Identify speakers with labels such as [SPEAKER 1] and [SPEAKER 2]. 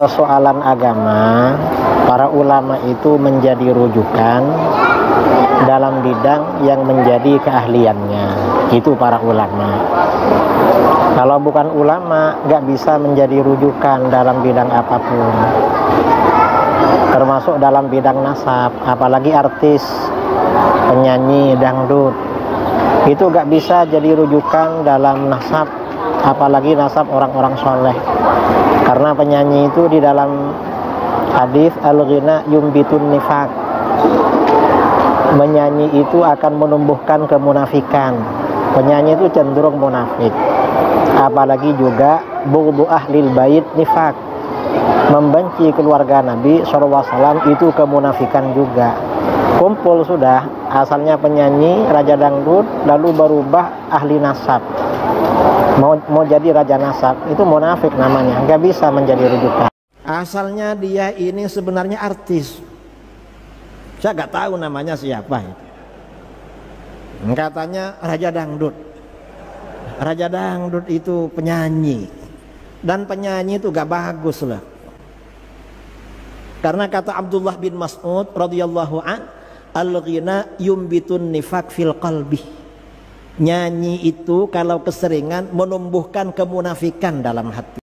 [SPEAKER 1] Persoalan agama, para ulama itu menjadi rujukan dalam bidang yang menjadi keahliannya. Itu para ulama. Kalau bukan ulama, nggak bisa menjadi rujukan dalam bidang apapun. Termasuk dalam bidang nasab, apalagi artis, penyanyi, dangdut. Itu nggak bisa jadi rujukan dalam nasab, apalagi nasab orang-orang soleh. Karena penyanyi itu di dalam hadis al-ghina yumbitun nifaq, menyanyi itu akan menumbuhkan kemunafikan. Penyanyi itu cenderung munafik. Apalagi juga bughdu ahlil bait nifaq, membenci keluarga Nabi SAW itu kemunafikan juga. Kumpul sudah, asalnya penyanyi, raja dangdut, lalu berubah ahli nasab, mau jadi raja nasab, itu munafik namanya, nggak bisa menjadi rujukan. Asalnya dia ini sebenarnya artis, saya nggak tahu namanya siapa itu. Katanya raja dangdut. Raja dangdut itu penyanyi, dan penyanyi itu gak bagus lah. Karena kata Abdullah bin Mas'ud radhiyallahu an, al-ghina yumbitun nifaq fil qalbi. Nyanyi itu kalau keseringan menumbuhkan kemunafikan dalam hati.